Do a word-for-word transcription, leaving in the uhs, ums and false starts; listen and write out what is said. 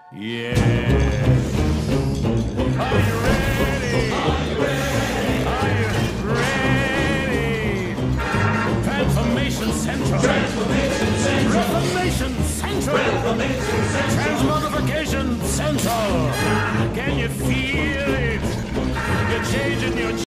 Yeah. Are you ready? Are you ready? Are you ready? Transformation Central. Transformation Central. Reformation Central. Reformation Central. Transmogrification Central. Can you feel it? You're changing your